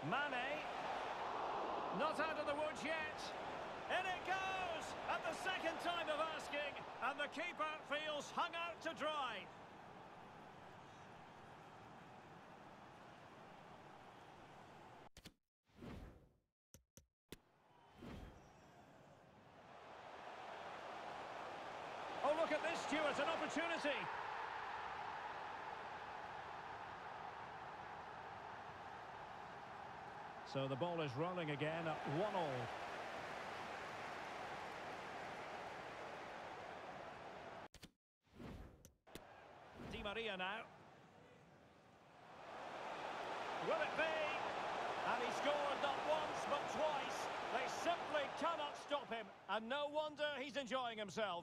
Mane. Not out of the woods yet. In it goes! At the second time of asking, and the keeper feels hung out to dry. Oh, look at this, Stuart, an opportunity. So the ball is rolling again at 1-1. Di Maria now. Will it be? And he scored not once but twice. They simply cannot stop him. And no wonder he's enjoying himself.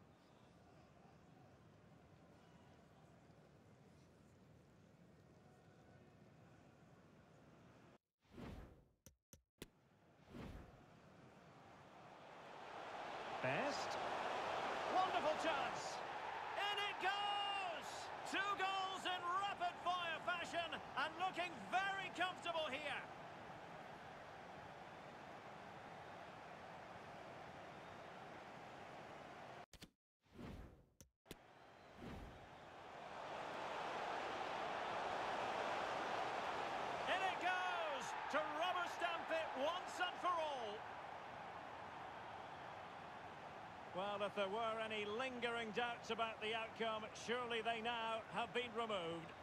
Best. Wonderful chance. In it goes! 2 goals in rapid-fire fashion and looking very comfortable here. In it goes! To rubber stamp it once and for all. Well, if there were any lingering doubts about the outcome, surely they now have been removed.